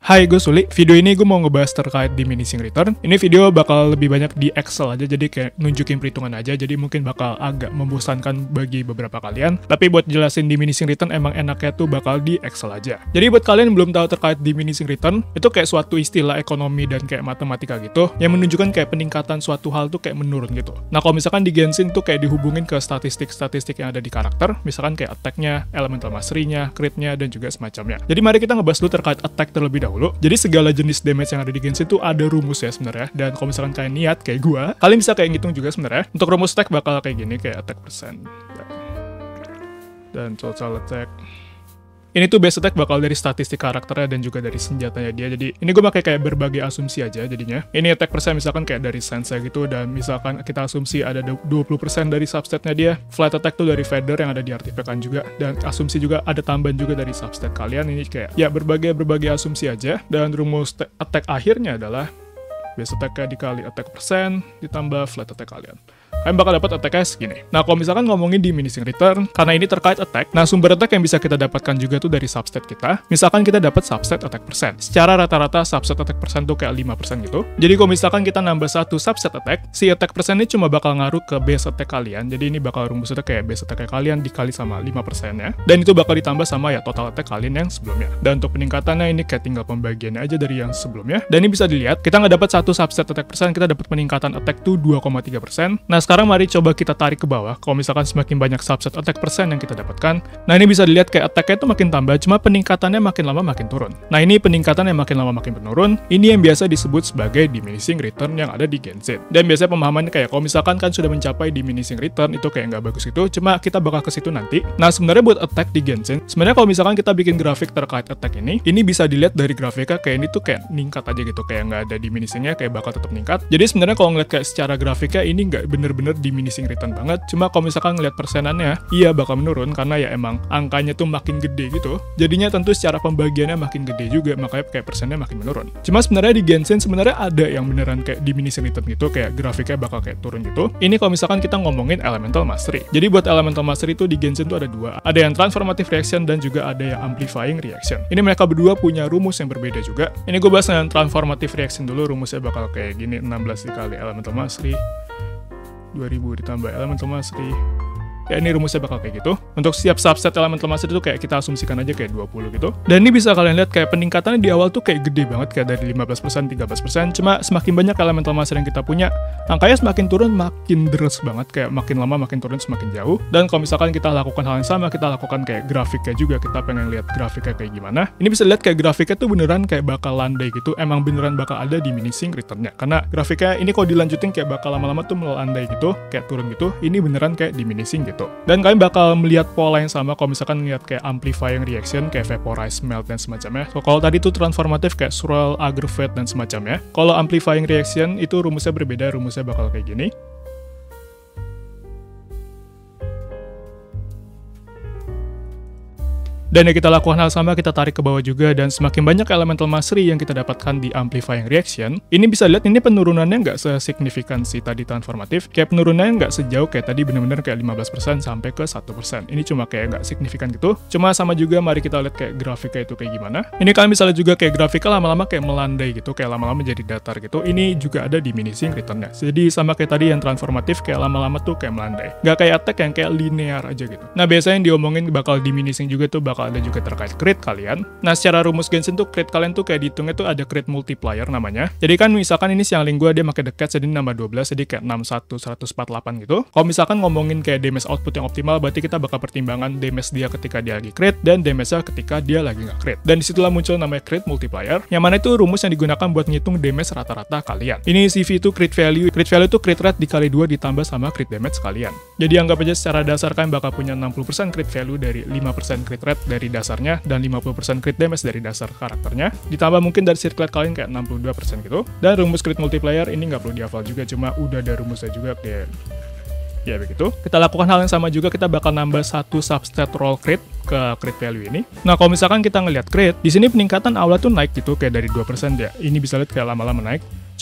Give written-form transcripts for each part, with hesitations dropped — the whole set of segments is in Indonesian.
Hai, gue Suli. Video ini gue mau ngebahas terkait diminishing return. Ini video bakal lebih banyak di Excel aja, jadi kayak nunjukin perhitungan aja, jadi mungkin bakal agak membosankan bagi beberapa kalian. Tapi buat jelasin diminishing return emang enaknya tuh bakal di Excel aja. Jadi buat kalian yang belum tahu terkait diminishing return, itu kayak suatu istilah ekonomi dan kayak matematika gitu, yang menunjukkan kayak peningkatan suatu hal tuh kayak menurun gitu. Nah kalau misalkan di Genshin tuh kayak dihubungin ke statistik-statistik yang ada di karakter, misalkan kayak attack-nya, elemental mastery-nya, crit-nya, dan juga semacamnya. Jadi mari kita ngebahas dulu terkait attack terlebih dahulu. Jadi segala jenis damage yang ada di Genshin itu ada rumus ya sebenarnya. Dan kalau misalkan kalian niat kayak gua, kalian bisa kayak ngitung juga sebenarnya. Untuk rumus attack bakal kayak gini, kayak attack percent dan total attack. Ini tuh base attack bakal dari statistik karakternya dan juga dari senjatanya dia. Jadi ini gue pakai kayak berbagai asumsi aja jadinya. Ini attack persen misalkan kayak dari sense gitu, dan misalkan kita asumsi ada 20% dari substatnya dia. Flat attack tuh dari feather yang ada di artifactan juga, dan asumsi juga ada tambahan juga dari substat kalian. Ini kayak ya berbagai asumsi aja. Dan rumus attack akhirnya adalah base attack dikali attack persen ditambah flat attack kalian. Kalian bakal dapat attack-nya segini. Nah, kalau misalkan ngomongin diminishing return, karena ini terkait attack, nah sumber attack yang bisa kita dapatkan juga tuh dari substat kita. Misalkan kita dapat substat attack persen. Secara rata-rata substat attack persen tuh kayak 5% gitu. Jadi kalau misalkan kita nambah satu substat attack, si attack persen ini cuma bakal ngaruh ke base attack kalian. Jadi ini bakal rumusnya kayak base attack kalian dikali sama 5%-nya. Dan itu bakal ditambah sama ya total attack kalian yang sebelumnya. Dan untuk peningkatannya ini kayak tinggal pembagiannya aja dari yang sebelumnya. Dan ini bisa dilihat, kita nggak dapat satu substat attack persen, kita dapat peningkatan attack tuh 2,3%. Nah, sekarang mari coba kita tarik ke bawah. Kalau misalkan semakin banyak subset attack persen yang kita dapatkan, nah ini bisa dilihat kayak attack-nya itu makin tambah, cuma peningkatannya makin lama makin turun. Nah ini peningkatan yang makin lama makin menurun, ini yang biasa disebut sebagai diminishing return yang ada di Genshin. Dan biasanya pemahamannya kayak kalau misalkan kan sudah mencapai diminishing return itu kayak nggak bagus gitu, cuma kita bakal ke situ nanti. Nah sebenarnya buat attack di Genshin, sebenarnya kalau misalkan kita bikin grafik terkait attack ini bisa dilihat dari grafiknya kayak ini tuh kayak ningkat aja gitu, kayak nggak ada diminishingnya, kayak bakal tetap ningkat. Jadi sebenarnya kalau ngeliat kayak secara grafiknya ini nggak bener-bener diminishing return banget, cuma kalau misalkan ngeliat persenannya, iya bakal menurun karena ya emang angkanya tuh makin gede gitu. Jadinya tentu secara pembagiannya makin gede juga, makanya kayak persennya makin menurun. Cuma sebenarnya di Genshin sebenarnya ada yang beneran kayak diminishing return gitu, kayak grafiknya bakal kayak turun gitu. Ini kalau misalkan kita ngomongin elemental mastery. Jadi buat elemental mastery itu di Genshin tuh ada dua. Ada yang transformative reaction dan juga ada yang amplifying reaction. Ini mereka berdua punya rumus yang berbeda juga. Ini gue bahas dengan transformative reaction dulu, rumusnya bakal kayak gini, 16 dikali elemental mastery 2000 ditambah elemental mastery. Ya ini rumusnya bakal kayak gitu. Untuk setiap subset elemental mastery itu kayak kita asumsikan aja kayak 20 gitu. Dan ini bisa kalian lihat kayak peningkatannya di awal tuh kayak gede banget, kayak dari 15%, 13%. Cuma semakin banyak elemental mastery yang kita punya, angkanya semakin turun makin deres banget, kayak makin lama makin turun semakin jauh. Dan kalau misalkan kita lakukan hal yang sama, kita lakukan kayak grafiknya juga, kita pengen lihat grafiknya kayak gimana. Ini bisa lihat kayak grafiknya tuh beneran kayak bakal landai gitu, emang beneran bakal ada diminishing return-nya. Karena grafiknya ini kalau dilanjutin kayak bakal lama-lama tuh melandai gitu, kayak turun gitu. Ini beneran kayak diminishing gitu. Dan kalian bakal melihat pola yang sama kalau misalkan ngeliat kayak amplifying reaction, kayak vaporize, melt, dan semacamnya. So, kalau tadi tuh transformative kayak swirl, aggravate, dan semacamnya. Kalau amplifying reaction itu rumusnya berbeda, rumusnya bakal kayak gini. Dan yang kita lakukan hal sama, kita tarik ke bawah juga, dan semakin banyak elemental mastery yang kita dapatkan di amplifying reaction, ini bisa lihat ini penurunannya nggak sesignifikan si tadi transformatif, kayak penurunannya nggak sejauh kayak tadi bener-bener kayak 15% sampai ke 1%. Ini cuma kayak nggak signifikan gitu. Cuma sama juga, mari kita lihat kayak grafiknya itu kayak gimana. Ini kalian bisa lihat juga kayak grafiknya lama-lama kayak melandai gitu, kayak lama-lama jadi datar gitu. Ini juga ada diminishing return-nya. Jadi sama kayak tadi yang transformatif, kayak lama-lama tuh kayak melandai. Nggak kayak attack yang kayak linear aja gitu. Nah biasanya yang diomongin bakal diminishing juga tuh bakal ada juga terkait crit kalian. Nah secara rumus Genshin tuh crit kalian tuh kayak dihitungnya tuh ada crit multiplier namanya. Jadi kan misalkan ini siangling gue dia pakai dekat, jadi nambah 12, jadi kayak 61, 148 gitu. Kalau misalkan ngomongin kayak damage output yang optimal, berarti kita bakal pertimbangan damage dia ketika dia lagi crit dan damage-nya ketika dia lagi nggak crit. Dan disitulah muncul namanya crit multiplier, yang mana itu rumus yang digunakan buat ngitung damage rata-rata kalian. Ini CV itu crit value. Crit value itu crit rate dikali 2 ditambah sama crit damage kalian. Jadi anggap aja secara dasar kalian bakal punya 60% crit value dari 5% crit rate dari dasar dan 50% crit damage dari dasar karakternya, ditambah mungkin dari circlet kalian kayak 62% gitu. Dan rumus crit multiplier ini nggak perlu dihafal juga, cuma udah ada rumusnya juga kayak ya begitu. Kita lakukan hal yang sama juga, kita bakal nambah satu substat roll crit ke crit value ini. Nah kalau misalkan kita ngelihat crit, di sini peningkatan awal tuh naik gitu kayak dari 2% ya. Ini bisa lihat kayak lama-lama naik.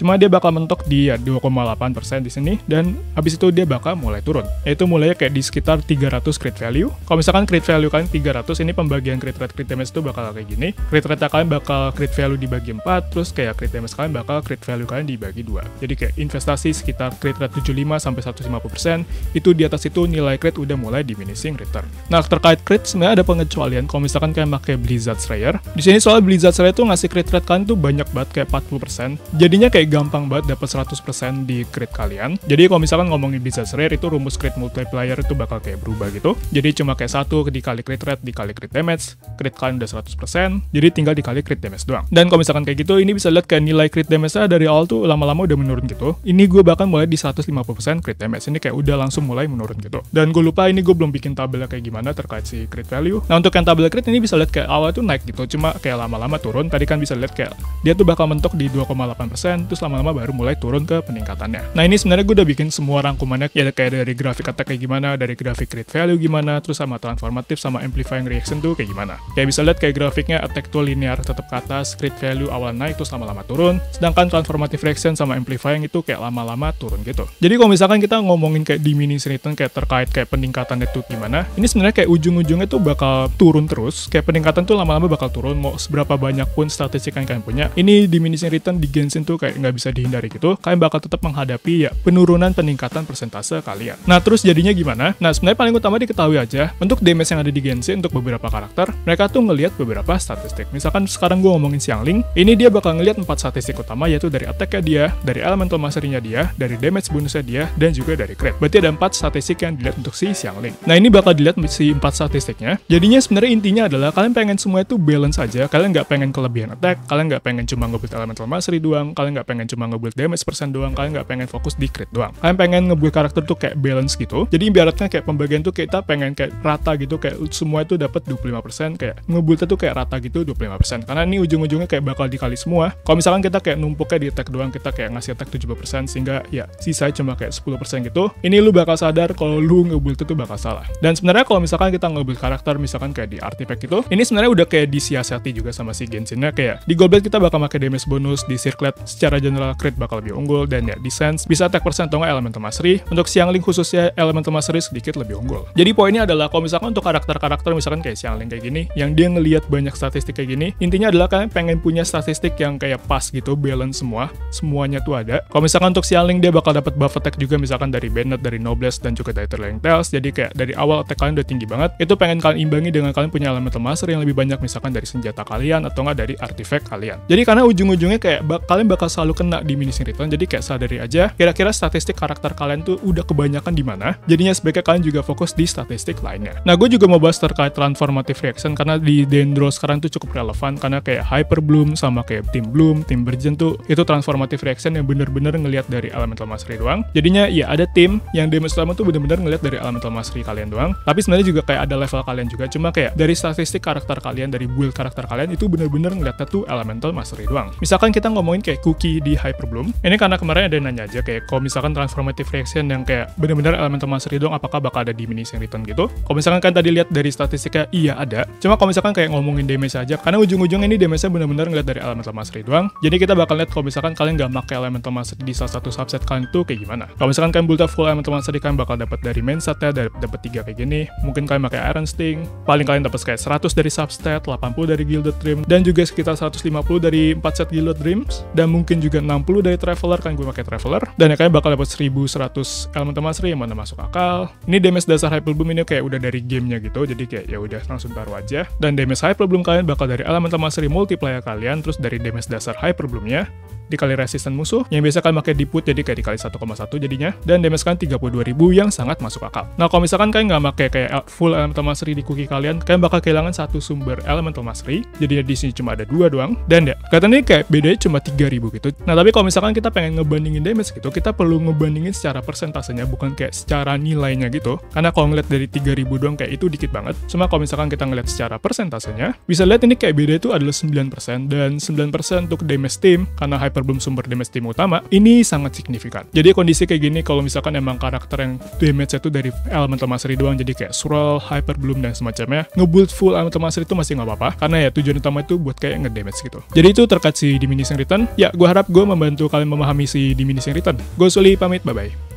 Cuma dia bakal mentok di 2,8% di sini, dan habis itu dia bakal mulai turun. Yaitu mulainya kayak di sekitar 300 crit value. Kalau misalkan crit value kalian 300, ini pembagian crit rate crit damage itu bakal kayak gini. Crit rate kalian bakal crit value dibagi 4, terus kayak crit damage kalian bakal crit value kalian dibagi 2. Jadi kayak investasi sekitar crit rate 75 sampai 150%, itu di atas itu nilai crit udah mulai diminishing return. Nah, terkait crit sebenarnya ada pengecualian kalau misalkan kalian pakai Blizzard Slayer. Di sini soal Blizzard Slayer tuh ngasih crit rate kalian tuh banyak banget, kayak 40%. Jadinya kayak gampang banget dapat 100% di crit kalian. Jadi kalau misalkan ngomongin Blizzard Slayer itu rumus crit multiplier itu bakal kayak berubah gitu. Jadi cuma kayak 1 dikali crit rate dikali crit damage, crit kalian udah 100%, jadi tinggal dikali crit damage doang. Dan kalau misalkan kayak gitu, ini bisa lihat kayak nilai crit damage-nya dari awal tuh lama-lama udah menurun gitu. Ini gue bahkan mulai di 150% crit damage. Ini kayak udah langsung mulai menurun gitu. Dan gue lupa ini gue belum bikin tabelnya kayak gimana terkait si crit value. Nah, untuk yang tabel crit ini bisa lihat kayak awal tuh naik gitu, cuma kayak lama-lama turun. Tadi kan bisa lihat kayak dia tuh bakal mentok di 2,8%, terus lama-lama baru mulai turun ke peningkatannya. Nah, ini sebenarnya gue udah bikin semua rangkumannya, ya kayak dari grafik attack kayak gimana, dari grafik crit value gimana, terus sama transformatif sama amplifying reaction tuh kayak gimana. Kayak bisa lihat kayak grafiknya attack tuh linear tetap ke atas, crit value awal naik terus lama-lama turun, sedangkan transformative reaction sama amplifying itu kayak lama-lama turun gitu. Jadi kalau misalkan kita ngomongin kayak diminishing return kayak terkait kayak peningkatannya tuh gimana, ini sebenarnya kayak ujung-ujungnya tuh bakal turun terus, kayak peningkatan tuh lama-lama bakal turun, mau seberapa banyak pun statistik yang kalian punya. Ini diminishing return di Genshin tuh kayak nggak bisa dihindari gitu, kalian bakal tetap menghadapi ya penurunan peningkatan persentase kalian. Nah, terus jadinya gimana? Nah, sebenarnya paling utama diketahui aja, untuk damage yang ada di Genshin untuk beberapa karakter, mereka tuh ngelihat beberapa statistik. Misalkan sekarang gue ngomongin Xiangling, ini dia bakal ngelihat 4 statistik utama, yaitu dari attack-nya dia, dari elemental mastery-nya dia, dari damage bonusnya dia, dan juga dari crit. Berarti ada 4 statistik yang dilihat untuk si Xiangling. Nah, ini bakal dilihat si 4 statistiknya. Jadinya sebenarnya intinya adalah kalian pengen semua itu balance aja. Kalian nggak pengen kelebihan attack, kalian nggak pengen cuma nge-build elemental mastery doang, kalian nggak pengen cuma nge-build damage persen doang, kalian nggak pengen fokus di crit doang. Kalian pengen nge-build karakter tuh kayak balance gitu. Jadi ibaratnya kayak pembagian tuh kita pengen kayak rata gitu, kayak semua itu dapat 25%, kayak nge-buildnya tuh kayak rata gitu 25%. Karena ini ujung-ujungnya kayak bakal dikali semua. Kalau misalkan kita kayak numpuknya di attack doang, kita kayak ngasih attack 70% sehingga ya sisa cuma kayak 10% gitu. Ini lu bakal sadar kalau lu nge-build itu bakal salah. Dan sebenarnya kalau misalkan kita nge-build karakter misalkan kayak di artifact itu, ini sebenarnya udah kayak disiasati juga sama si Genshin-nya, kayak di Gold Blade kita bakal pakai damage bonus, di Circlet secara general crit bakal lebih unggul, dan ya di Sense bisa attack persen atau nggak elemental mastery. Untuk Xiangling khususnya elemental mastery sedikit lebih unggul. Jadi poinnya adalah kalau misalkan untuk karakter-karakter misalkan kayak Xiangling kayak gini, yang dia ngelihat banyak statistik kayak gini, intinya adalah kalian pengen punya statistik yang kayak pas gitu, balance semuanya tuh ada. Kalau misalkan untuk Xiangling dia bakal dapat buff attack juga misalkan dari Bennett, dari Noblesse, dan juga dari Trailing Tales. Jadi kayak dari awal attack kalian udah tinggi banget, itu pengen kalian imbangi dengan kalian punya elemental mastery yang lebih banyak misalkan dari senjata kalian atau nggak dari artifact kalian. Jadi karena ujung-ujungnya kayak kalian bakal selalu kena diminishing return, jadi kayak sadari aja kira-kira statistik karakter kalian tuh udah kebanyakan di mana. Jadinya sebaiknya kalian juga fokus di statistik lainnya. Nah, gue juga mau bahas terkait transformative reaction karena di Dendro sekarang tuh cukup relevan karena kayak Hyper Bloom sama kayak Team Bloom, Team Burgeon tuh itu transformative reaction yang bener-bener ngelihat dari elemental mastery doang. Jadinya ya ada tim yang damage utama tuh bener-bener ngelihat dari elemental mastery kalian doang. Tapi sebenarnya juga kayak ada level kalian juga, cuma kayak dari statistik karakter kalian, dari build karakter kalian itu bener-bener ngeliatnya tuh elemental mastery doang. Misalkan kita ngomongin kayak Cookie di Hyper Bloom, ini karena kemarin ada yang nanya aja kayak kalau misalkan transformative reaction yang kayak bener-bener elemental mastery doang apakah bakal ada diminishing return gitu. Kalau misalkan kan tadi lihat dari statistiknya iya ada, cuma kalau misalkan kayak ngomongin damage aja, karena ujung-ujung ini damage-nya bener-bener ngeliat dari elemental mastery doang. Jadi kita bakal lihat kalau misalkan kalian nggak pakai elemental mastery di salah satu subset kalian tuh kayak gimana. Kalau misalkan kalian build full elemental mastery, kalian bakal dapat dari main set-nya, dapat 3 kayak gini. Mungkin kalian pakai Iron Sting, paling kalian dapat kayak 100 dari substat, 80 dari Gilded Dream, dan juga sekitar 150 dari 4 set Gilded Dreams, dan mungkin juga 60 dari Traveler, kan gue pakai Traveler. Dan ya kalian bakal dapat 1100 elemental mastery yang mana masuk akal. Ini damage dasar Hyper Bloom ini kayak udah dari gamenya gitu, jadi kayak ya udah langsung taruh aja. Dan damage Hyper Bloom kalian bakal dari elemental mastery multiplier kalian, terus dari damage dasar Hyper Bloomnya dikali resisten musuh, yang biasa kalian pakai diput jadi kayak dikali 1,1 jadinya, dan damage kalian 32.000 yang sangat masuk akal. Nah, kalau misalkan kalian nggak pakai kayak full elemental mastery di Cookie kalian bakal kehilangan satu sumber elemental mastery, jadi di sini cuma ada 2 doang, dan ya katanya kayak bedanya cuma 3.000 gitu. Nah, tapi kalau misalkan kita pengen ngebandingin damage gitu, kita perlu ngebandingin secara persentasenya, bukan kayak secara nilainya gitu, karena kalau ngeliat dari 3.000 doang kayak itu dikit banget. Cuma kalau misalkan kita ngeliat secara persentasenya, bisa lihat ini kayak beda itu adalah 9%, dan 9% untuk damage team, karena Hyper Hyper Bloom sumber damage tim utama, ini sangat signifikan. Jadi kondisi kayak gini kalau misalkan emang karakter yang damage itu dari Elemental Mastery doang, jadi kayak Swirl, Hyper Bloom dan semacamnya, nge-build full Elemental Mastery itu masih nggak apa-apa, karena ya tujuan utama itu buat kayak nge-damage gitu. Jadi itu terkait si Diminishing Return. Ya, gue harap gue membantu kalian memahami si Diminishing Return. Gue Sully pamit, bye-bye.